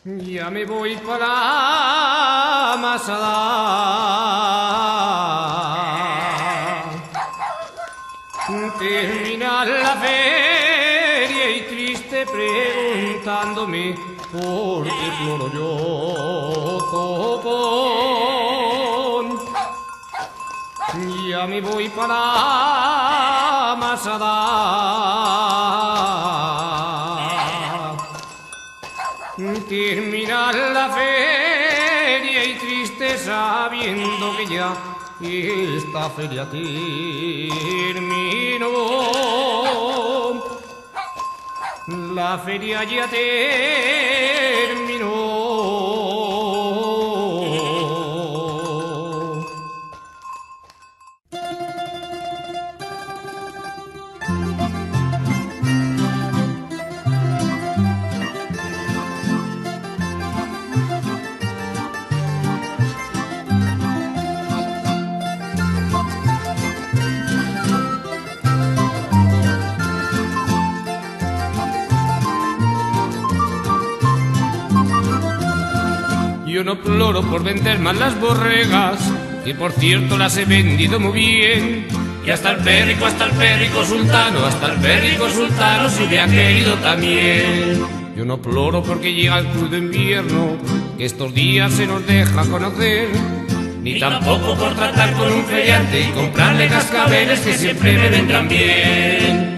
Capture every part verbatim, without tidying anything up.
Ya me voy para Masada. Terminar la feria y triste preguntándome por qué floro yo copón. Ya me voy para Masada. Terminar la feria y triste sabiendo que ya esta feria terminó. La feria ya terminó. Yo no ploro por vender más las borregas, que por cierto las he vendido muy bien. Y hasta el pérrico, hasta el pérrico sultano, hasta el pérrico sultano si me ha querido también. Yo no ploro porque llega el crudo invierno, que estos días se nos deja conocer. Ni tampoco por tratar con un feriante y comprarle cascabeles que siempre me vendrán bien.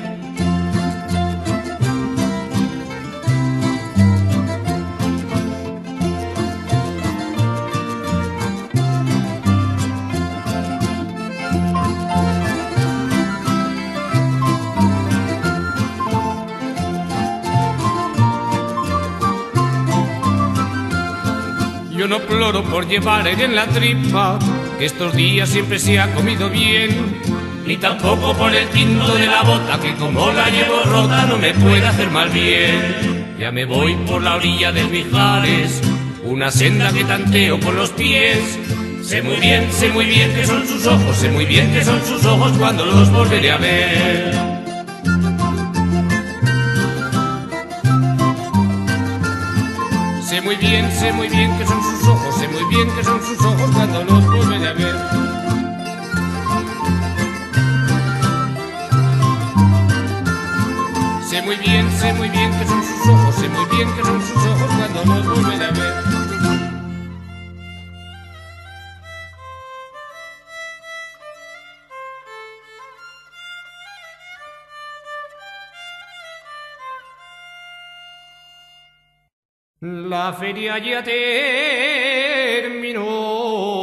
Yo no ploro por llevar aire en la tripa, que estos días siempre se ha comido bien. Ni tampoco por el tinto de la bota, que como la llevo rota no me puede hacer mal bien. Ya me voy por la orilla del Mijares, una senda que tanteo con los pies. Sé muy bien, sé muy bien que son sus ojos, sé muy bien que son sus ojos cuando los volveré a ver. Sé muy bien, sé muy bien que son sus ojos, sé muy bien que son sus ojos cuando los volveré a ver. Sé muy bien, sé muy bien que son sus ojos, sé muy bien que son sus ojos cuando los volveré a ver. La feria ya terminó.